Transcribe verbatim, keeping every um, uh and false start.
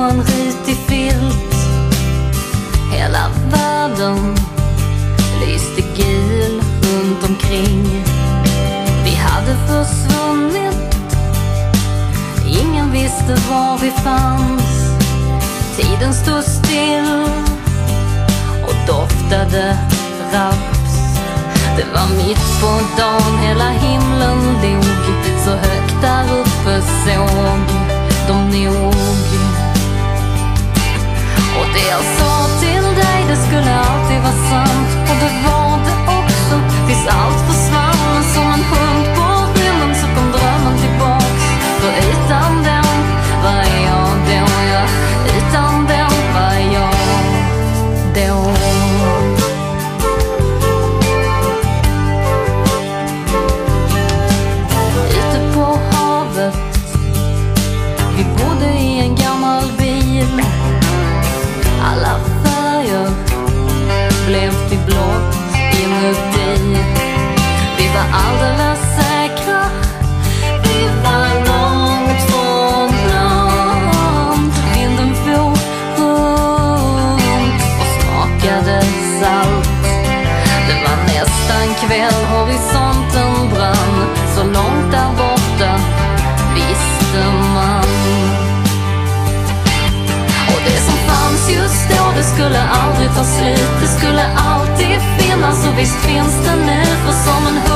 en rutig filt. Hela världen lyste gul runt omkring. Vi hade försvunnit, ingen visste var vi fanns. Tiden stod still och doftade raps. Det var mitt på dagen, hela himlen låg. Så högt där uppe såg de nog. Och det jag sa till dig, det skulle alltid vara sant. Och det var det också, tills allt försvann. Som en hund på rymmen så kom drömmen tillbaks. För utan den var jag då, ja. Utan den var jag då. Ute på havet, vi bodde i en gammal bil. Alla färger blev till blått inuti. Vi var alldeles säkra, vi var långt från land. Vinden for runt och smakade salt. Det var nästan kväll, horisonten brann. Så långt där borta visste man. Och det som fanns just då, det skulle aldrig ta slut. Det skulle alltid finnas, och visst finns det nu. För som en